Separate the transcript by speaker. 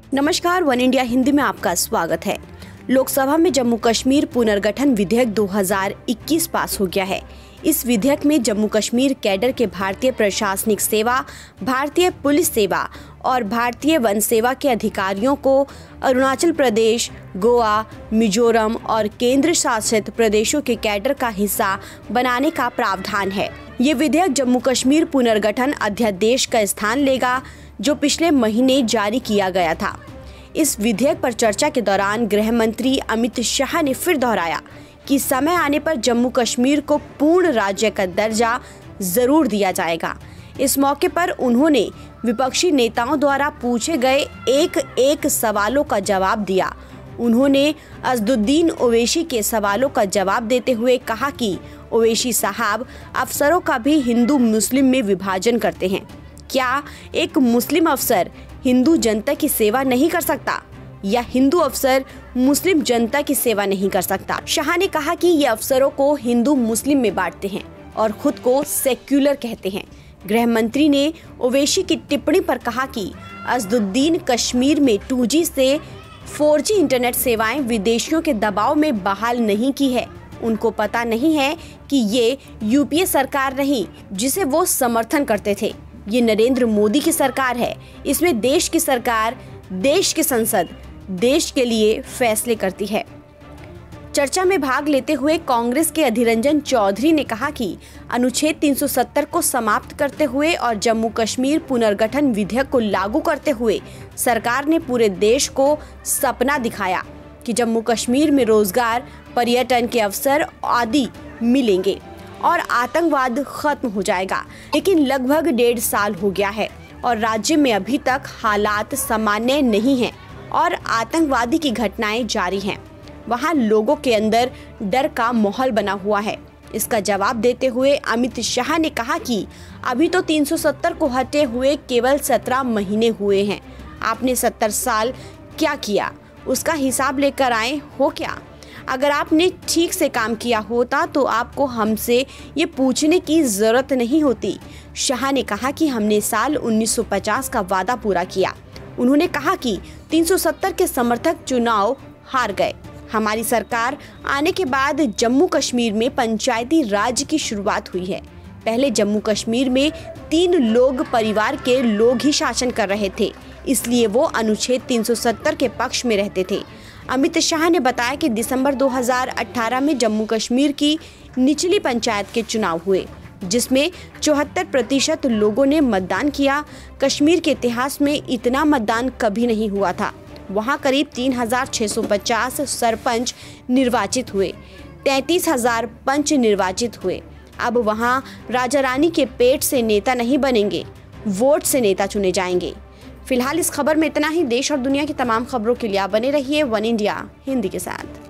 Speaker 1: नमस्कार, one India Hindi में आपका स्वागत है। लोकसभा में जम्मू कश्मीर पुनर्गठन विधेयक 2021 पास हो गया है। इस विधेयक में जम्मू कश्मीर कैडर के भारतीय प्रशासनिक सेवा, भारतीय पुलिस सेवा और भारतीय वन सेवा के अधिकारियों को अरुणाचल प्रदेश, गोवा, मिजोरम और केंद्र शासित प्रदेशों के कैडर का हिस्सा बनाने का प्रावधान है। ये विधेयक जम्मू कश्मीर पुनर्गठन अध्यादेश का स्थान लेगा, जो पिछले महीने जारी किया गया था। इस विधेयक पर चर्चा के दौरान गृह मंत्री अमित शाह ने फिर दोहराया कि समय आने पर जम्मू कश्मीर को पूर्ण राज्य का दर्जा जरूर दिया जाएगा। इस मौके पर उन्होंने विपक्षी नेताओं द्वारा पूछे गए एक सवालों का जवाब दिया। उन्होंने असदुद्दीन ओवैसी के सवालों का जवाब देते हुए कहा कि ओवैसी साहब अफसरों का भी हिंदू मुस्लिम में विभाजन करते हैं। क्या एक मुस्लिम अफसर हिंदू जनता की सेवा नहीं कर सकता या हिंदू अफसर मुस्लिम जनता की सेवा नहीं कर सकता? शाह ने कहा कि ये अफसरों को हिंदू मुस्लिम में बांटते हैं और खुद को सेक्युलर कहते हैं। गृह मंत्री ने ओवैसी की टिप्पणी पर कहा कि असदुद्दीन कश्मीर में 2G से 4G इंटरनेट सेवाएं विदेशियों के दबाव में बहाल नहीं की है। उनको पता नहीं है कि ये यूपीए सरकार नहीं जिसे वो समर्थन करते थे। ये नरेंद्र मोदी की सरकार है। इसमें देश की सरकार, देश की संसद देश के लिए फैसले करती है। चर्चा में भाग लेते हुए कांग्रेस के अधीर रंजन चौधरी ने कहा कि अनुच्छेद 370 को समाप्त करते हुए और जम्मू कश्मीर पुनर्गठन विधेयक को लागू करते हुए सरकार ने पूरे देश को सपना दिखाया कि जम्मू कश्मीर में रोजगार, पर्यटन के अवसर आदि मिलेंगे और आतंकवाद खत्म हो जाएगा। लेकिन लगभग 1.5 साल हो गया है और राज्य में अभी तक हालात सामान्य नहीं हैं और आतंकवादी की घटनाएं जारी हैं। वहां लोगों के अंदर डर का माहौल बना हुआ है। इसका जवाब देते हुए अमित शाह ने कहा कि अभी तो 370 को हटे हुए केवल 17 महीने हुए हैं। आपने 70 साल क्या किया, उसका हिसाब लेकर आए हो क्या? अगर आपने ठीक से काम किया होता तो आपको हमसे ये पूछने की जरूरत नहीं होती। शाह ने कहा कि हमने साल 1950 का वादा पूरा किया। उन्होंने कहा कि 370 के समर्थक चुनाव हार गए। हमारी सरकार आने के बाद जम्मू कश्मीर में पंचायती राज की शुरुआत हुई है। पहले जम्मू कश्मीर में 3 लोग परिवार के लोग ही शासन कर रहे थे, इसलिए वो अनुच्छेद 370 के पक्ष में रहते थे। अमित शाह ने बताया कि दिसंबर 2018 में जम्मू कश्मीर की निचली पंचायत के चुनाव हुए, जिसमें 74% लोगों ने मतदान किया। कश्मीर के इतिहास में इतना मतदान कभी नहीं हुआ था। वहां करीब 3650 सरपंच निर्वाचित हुए, 33,000 पंच निर्वाचित हुए। अब वहां राजा रानी के पेट से नेता नहीं बनेंगे, वोट से नेता चुने जाएंगे। फिलहाल इस खबर में इतना ही। देश और दुनिया की तमाम खबरों के लिए आप बने रहिए वन इंडिया हिंदी के साथ।